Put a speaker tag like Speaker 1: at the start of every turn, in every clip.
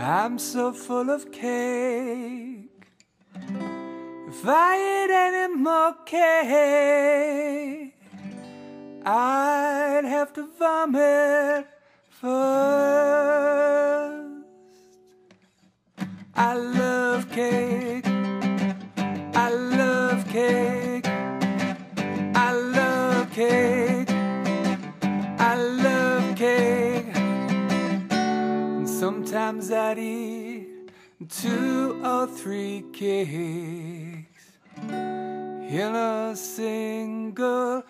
Speaker 1: I'm so full of cake. If I ate any more cake, I'd have to vomit first. I love cake. I love cake. I love cake. I love cake. And sometimes I'd eat 2 or 3 cakes in a single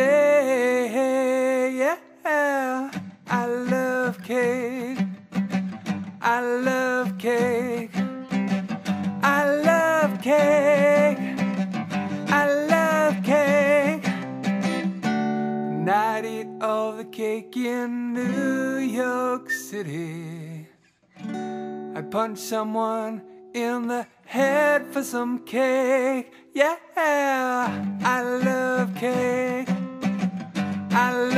Speaker 1: day. Yeah, I love cake. I love cake. I love cake. I love cake. And I'd eat all the cake in New York City. I'd punch someone in the head for some cake. Yeah, I love cake. I love